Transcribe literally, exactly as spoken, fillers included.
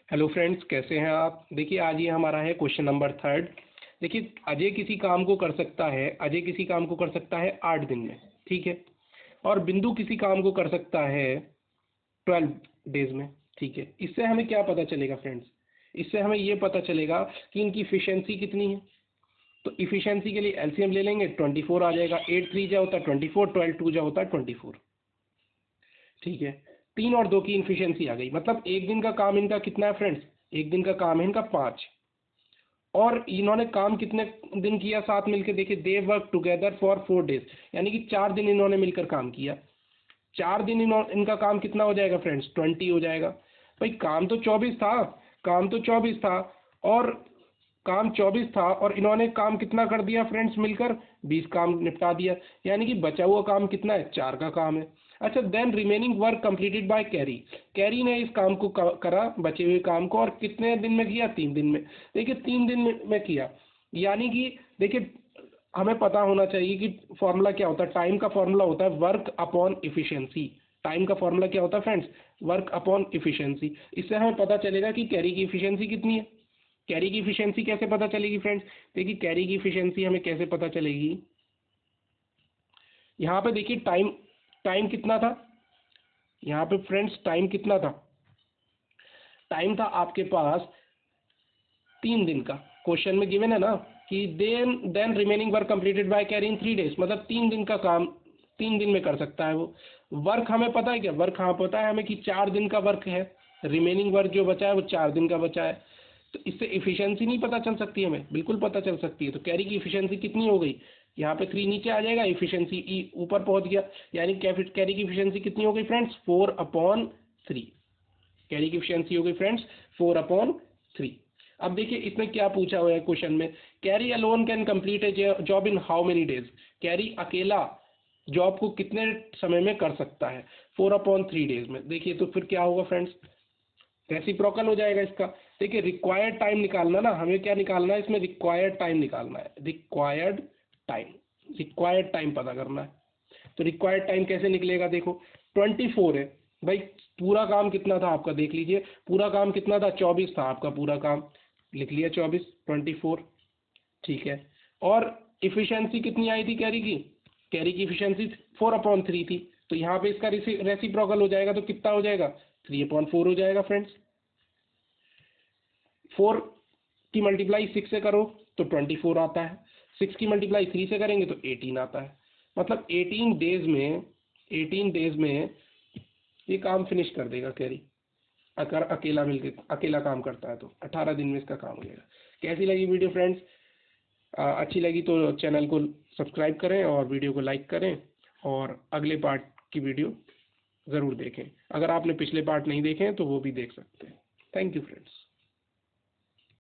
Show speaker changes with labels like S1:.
S1: Hello friends, कैसे हैं आप। देखिए आज ये हमारा है क्वेश्चन नंबर थर्ड। देखिए अजय किसी काम को कर सकता है अजय किसी काम को कर सकता है आठ दिन में, ठीक है। और बिंदु किसी काम को कर सकता है ट्वेल्व डेज में, ठीक है। इससे हमें क्या पता चलेगा फ्रेंड्स, इससे हमें ये पता चलेगा कि इनकी इफिशियंसी कितनी है। तो इफिशियंसी के लिए एलसीएम ले लेंगे, ट्वेंटी फोर आ जाएगा। एट थ्री जा होता है ट्वेंटी फोर, ट्वेल्व टू जा होता है ट्वेंटी फोर, ठीक है। तीन और दो की इफिशियंसी आ गई, मतलब एक दिन का काम इनका कितना है फ्रेंड्स, एक दिन का काम है इनका पाँच। और इन्होंने काम कितने दिन किया साथ मिलकर, देखिए they work together for four days, यानी कि चार दिन इन्होंने मिलकर काम किया। चार दिन इन्हों इनका काम कितना हो जाएगा फ्रेंड्स, ट्वेंटी हो जाएगा। भाई काम तो चौबीस था, काम तो चौबीस था और काम चौबीस था और इन्होंने काम कितना कर दिया फ्रेंड्स, मिलकर बीस काम निपटा दिया। यानी कि बचा हुआ काम कितना है, चार का काम है। अच्छा, then remaining work completed by Carrie. Carrie ने इस काम को करा, बचे हुए काम को, और कितने दिन में किया, तीन दिन में। देखिए तीन दिन में, में किया, यानी कि देखिए हमें पता होना चाहिए कि फॉर्मूला क्या होता है। टाइम का फॉर्मूला होता है वर्क अपॉन इफिशियंसी। टाइम का फॉर्मूला क्या होता है फ्रेंड्स, वर्क अपॉन इफिशियंसी। इससे हमें पता चलेगा कि कैरी की इफिशियंसी कितनी है। कैरी की इफिशियंसी कैसे पता चलेगी फ्रेंड्स, देखिए कैरी की इफिशियंसी हमें कैसे पता चलेगी। यहाँ पे देखिए टाइम टाइम कितना था, यहाँ पे फ्रेंड्स टाइम कितना था, टाइम था आपके पास तीन दिन का। क्वेश्चन में गिवन है ना कि then then remaining work completed by Carrie in three days, मतलब तीन दिन का काम तीन दिन में कर सकता है वो। वर्क हमें पता है क्या, वर्क हाँ पता है हमें कि चार दिन का वर्क है। रिमेनिंग वर्क जो बचा है वो चार दिन का बचा है। तो इससे इफिशियंसी नहीं पता चल सकती हमें, बिल्कुल पता चल सकती है। तो कैरी की इफिशियंसी कितनी हो गई, यहाँ पे थ्री नीचे आ जाएगा, इफिशियंसी ई ऊपर पहुंच गया। यानी कैरी की इफिशियंसी कितनी हो गई friends, four upon three. Carrie की इफिशियंसी हो गई फ्रेंड्स फोर अपॉन थ्री। अब देखिए इसमें क्या पूछा हुआ है क्वेश्चन में, Carrie alone can complete a job in how many days. Carrie अकेला जॉब को कितने समय में कर सकता है, फोर अपॉन थ्री डेज में। देखिए तो फिर क्या होगा फ्रेंड्स, रेसिप्रोकल हो जाएगा इसका। देखिए रिक्वायर्ड टाइम निकालना ना, हमें क्या निकालना है इसमें, रिक्वायर्ड टाइम निकालना है। रिक्वायर्ड टाइम रिक्वायर्ड टाइम पता करना है। तो रिक्वायर्ड टाइम कैसे निकलेगा, देखो ट्वेंटी फोर है भाई, पूरा काम कितना था आपका, देख लीजिए पूरा काम कितना था, चौबीस था आपका पूरा काम, लिख लिया चौबीस, ट्वेंटी फोर, ठीक है। और इफिशियंसी कितनी आई थी कैरी की, कैरी की इफिशियंसी फोर अपॉन थ्री थी। तो यहाँ पे इसका रेसिप्रोकल हो जाएगा, तो कितना हो जाएगा, थ्री अपॉन फोर हो जाएगा फ्रेंड्स। फोर की मल्टीप्लाई सिक्स से करो तो ट्वेंटी फोर आता है, सिक्स की मल्टीप्लाई थ्री से करेंगे तो एटीन आता है। मतलब एटीन डेज में एटीन डेज में ये काम फिनिश कर देगा कैरी, अगर अकेला मिलके अकेला काम करता है तो अठारह दिन में इसका काम हो जाएगा। कैसी लगी वीडियो फ्रेंड्स, अच्छी लगी तो चैनल को सब्सक्राइब करें और वीडियो को लाइक करें, और अगले पार्ट की वीडियो ज़रूर देखें। अगर आपने पिछले पार्ट नहीं देखे हैं तो वो भी देख सकते हैं। Thank you friends.